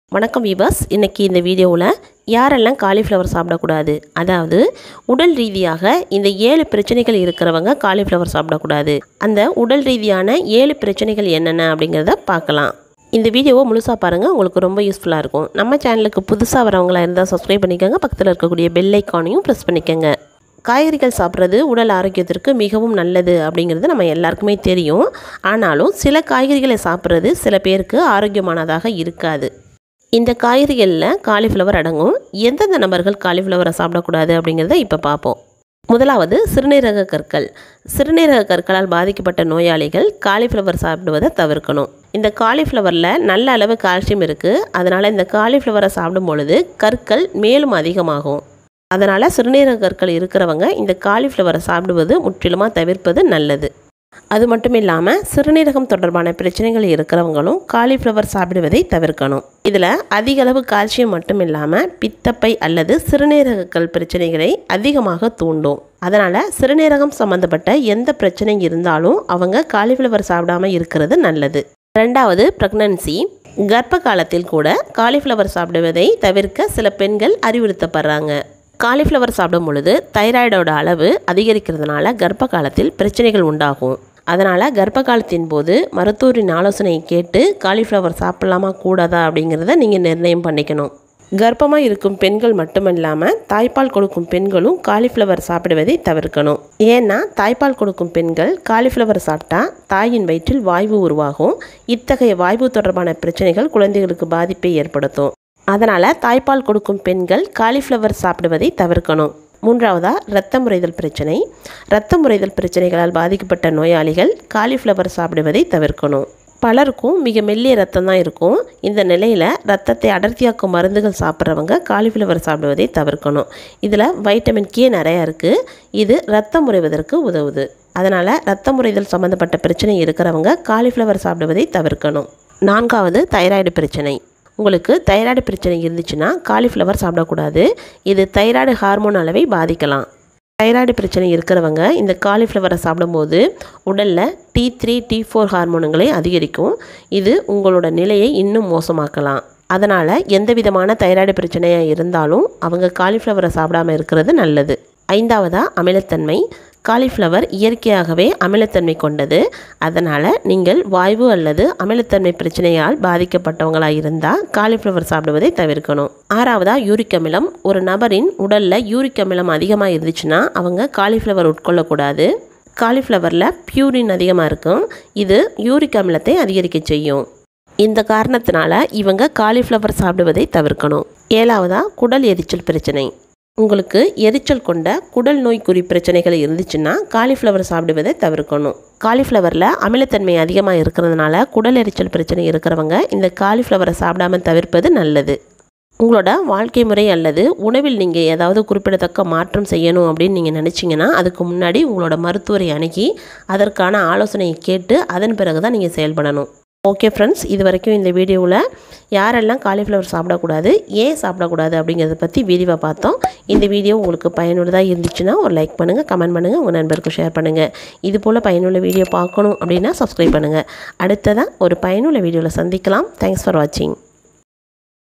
வணக்கம் வீவர்ஸ். இன்றைக்கி இந்த வீடியோவில் யாரெல்லாம் காலிஃப்ளவர் சாப்பிடக்கூடாது, அதாவது உடல் ரீதியாக இந்த 7 பிரச்சனைகள் இருக்கிறவங்க காலிஃப்ளவர் சாப்பிடக்கூடாது, அந்த உடல் ரீதியான 7 பிரச்சனைகள் என்னென்ன அப்படிங்கிறத பார்க்கலாம். இந்த வீடியோவை முழுசாக பாருங்கள், உங்களுக்கு ரொம்ப யூஸ்ஃபுல்லாக இருக்கும். நம்ம சேனலுக்கு புதுசாக வரவங்களா இருந்தால் சப்ஸ்கிரைப் பண்ணிக்கோங்க, பக்கத்தில் இருக்கக்கூடிய பெல் ஐக்கானையும் ப்ரெஸ் பண்ணிக்கோங்க. காய்கறிகள் சாப்பிட்றது உடல் ஆரோக்கியத்திற்கு மிகவும் நல்லது அப்படிங்கிறது நம்ம எல்லாருக்குமே தெரியும். ஆனாலும் சில காய்கறிகளை சாப்பிட்றது சில பேருக்கு ஆரோக்கியமானதாக இருக்காது. இந்த காய்கறிகளில் காலிஃப்ளவர் அடங்கும். எந்தெந்த நபர்கள் காலிஃப்ளவரை சாப்பிடக்கூடாது அப்படிங்கிறத இப்போ பார்ப்போம். முதலாவது சிறுநீரக கற்கள். சிறுநீரக கற்களால் பாதிக்கப்பட்ட நோயாளிகள் காலிஃப்ளவர் சாப்பிடுவதை தவிர்க்கணும். இந்த காலிஃப்ளவரில் நல்ல அளவு கால்சியம் இருக்குது. அதனால் இந்த காலிஃப்ளவரை சாப்பிடும் பொழுது கற்கள் மேலும் அதிகமாகும். அதனால் சிறுநீரக கற்கள் இருக்கிறவங்க இந்த காலிஃப்ளவரை சாப்பிடுவது முற்றிலுமாக தவிர்ப்பது நல்லது. அது மட்டும் இல்லாமல் சிறுநீரகம் தொடர்பான பிரச்சனைகள் இருக்கிறவங்களும் காலிஃப்ளவர் சாப்பிடுவதை தவிர்க்கணும். இதில் அதிக அளவு கால்சியம் மட்டும் இல்லாமல் பித்தப்பை அல்லது சிறுநீரகங்கள் பிரச்சனைகளை அதிகமாக தூண்டும். அதனால் சிறுநீரகம் சம்மந்தப்பட்ட எந்த பிரச்சனை இருந்தாலும் அவங்க காலிஃப்ளவர் சாப்பிடாமல் இருக்கிறது நல்லது. ரெண்டாவது, ப்ரெக்னன்சி. கர்ப்ப காலத்தில் கூட காலிஃப்ளவர் சாப்பிடுவதை தவிர்க்க சில பெண்கள் அறிவுறுத்தப்படுறாங்க. காலிஃப்ளவர் சாப்பிடும் பொழுது தைராய்டோட அளவு அதிகரிக்கிறதுனால கர்ப்ப காலத்தில் பிரச்சனைகள் உண்டாகும். அதனால் கர்ப்ப காலத்தின் போது மருத்துவரின் ஆலோசனையை கேட்டு காலிஃப்ளவர் சாப்பிடலாமா கூடாதா அப்படிங்கிறத நீங்கள் நிர்ணயம் பண்ணிக்கணும். கர்ப்பமாக இருக்கும் பெண்கள் மட்டுமல்லாமல் தாய்ப்பால் கொடுக்கும் பெண்களும் காலிஃப்ளவர் சாப்பிடுவதை தவிர்க்கணும். ஏன்னா தாய்ப்பால் கொடுக்கும் பெண்கள் காலிஃப்ளவர் சாப்பிட்டா தாயின் வயிற்றில் வாய்வு உருவாகும். இத்தகைய வாய்வு தொடர்பான பிரச்சனைகள் குழந்தைகளுக்கு பாதிப்பை ஏற்படுத்தும். அதனால் தாய்ப்பால் கொடுக்கும் பெண்கள் காலிஃப்ளவர் சாப்பிடுவதை தவிர்க்கணும். மூன்றாவதா, இரத்த முறைதல் பிரச்சனை. இரத்த முறைதல் பிரச்சனைகளால் பாதிக்கப்பட்ட நோயாளிகள் காலிஃப்ளவர் சாப்பிடுவதை தவிர்க்கணும். பலருக்கும் மிக மெல்லிய ரத்தம் தான் இருக்கும். இந்த நிலையில் ரத்தத்தை அடர்த்தியாக்கும் மருந்துகள் சாப்பிட்றவங்க காலிஃப்ளவர் சாப்பிடுவதை தவிர்க்கணும். இதில் வைட்டமின் கே நிறையா இருக்குது. இது ரத்தம் முறைவதற்கு உதவுது. அதனால் இரத்த முறைதல் சம்மந்தப்பட்ட பிரச்சனை இருக்கிறவங்க காலிஃப்ளவர் சாப்பிடுவதை தவிர்க்கணும். நான்காவது, தைராய்டு பிரச்சனை. உங்களுக்கு தைராய்டு பிரச்சனை இருந்துச்சுன்னா காலிஃப்ளவர் சாப்பிடக்கூடாது. இது தைராய்டு ஹார்மோன் அளவை பாதிக்கலாம். தைராய்டு பிரச்சனை இருக்கிறவங்க இந்த காலிஃப்ளவரை சாப்பிடும்போது உடலில் T3, T4 ஹார்மோனுங்களை அதிகரிக்கும். இது உங்களோட நிலையை இன்னும் மோசமாக்கலாம். அதனால் எந்த விதமான தைராய்டு பிரச்சனையாக இருந்தாலும் அவங்க காலிஃப்ளவரை சாப்பிடாமல் இருக்கிறது நல்லது. ஐந்தாவதா, அமிலத்தன்மை. காலிஃப்ளவர் இயற்கையாகவே அமிலத்தன்மை கொண்டது. அதனால் நீங்கள் வாய்வு அல்லது அமிலத்தன்மை பிரச்சனையால் பாதிக்கப்பட்டவங்களாக இருந்தால் காலிஃப்ளவர் சாப்பிடுவதை தவிர்க்கணும். ஆறாவதா, யூரிக் அமிலம். ஒரு நபரின் உடலில் யூரிக் அமிலம் அதிகமாக இருந்துச்சுன்னா அவங்க காலிஃப்ளவர் உட்கொள்ளக்கூடாது. காலிஃப்ளவரில் பியூரின் அதிகமாக இருக்கும். இது யூரிக் அமிலத்தை அதிகரிக்க செய்யும். இந்த காரணத்தினால இவங்க காலிஃப்ளவர் சாப்பிடுவதை தவிர்க்கணும். ஏழாவதா, குடல் எரிச்சல் பிரச்சனை. உங்களுக்கு எரிச்சல் கொண்ட குடல் நோய்க்குறி பிரச்சனைகள் இருந்துச்சுன்னா காலிஃப்ளவர் சாப்பிடுவதை தவிர்க்கணும். காலிஃப்ளவரில் அமிலத்தன்மை அதிகமாக இருக்கிறதுனால குடல் எரிச்சல் பிரச்சனை இருக்கிறவங்க இந்த காலிஃப்ளவரை சாப்பிடாமல் தவிர்ப்பது நல்லது. உங்களோட வாழ்க்கை முறை அல்லது உணவில் நீங்கள் ஏதாவது குறிப்பிடத்தக்க மாற்றம் செய்யணும் அப்படின்னு நீங்கள் நினச்சிங்கன்னா அதுக்கு முன்னாடி உங்களோட மருத்துவரை அணுகி அதற்கான ஆலோசனையை கேட்டு அதன் பிறகு தான் நீங்கள் செயல்படணும். ஓகே ஃப்ரெண்ட்ஸ், இது வரைக்கும் இந்த வீடியோவில் யாரெல்லாம் காலிஃப்ளவர் சாப்பிடக்கூடாது, ஏன் சாப்பிடக்கூடாது அப்படிங்கிறத பற்றி விரிவாக பார்த்தோம். இந்த வீடியோ உங்களுக்கு பயனுள்ளதாக இருந்துச்சுன்னா ஒரு லைக் பண்ணுங்கள், கமெண்ட் பண்ணுங்கள், உங்கள் நண்பருக்கு ஷேர் பண்ணுங்கள். இது போல் பயனுள்ள வீடியோ பார்க்கணும் அப்படின்னா சப்ஸ்கிரைப் பண்ணுங்கள். அடுத்ததாக ஒரு பயனுள்ள வீடியோவில் சந்திக்கலாம். தேங்க்ஸ் ஃபார் வாட்சிங்.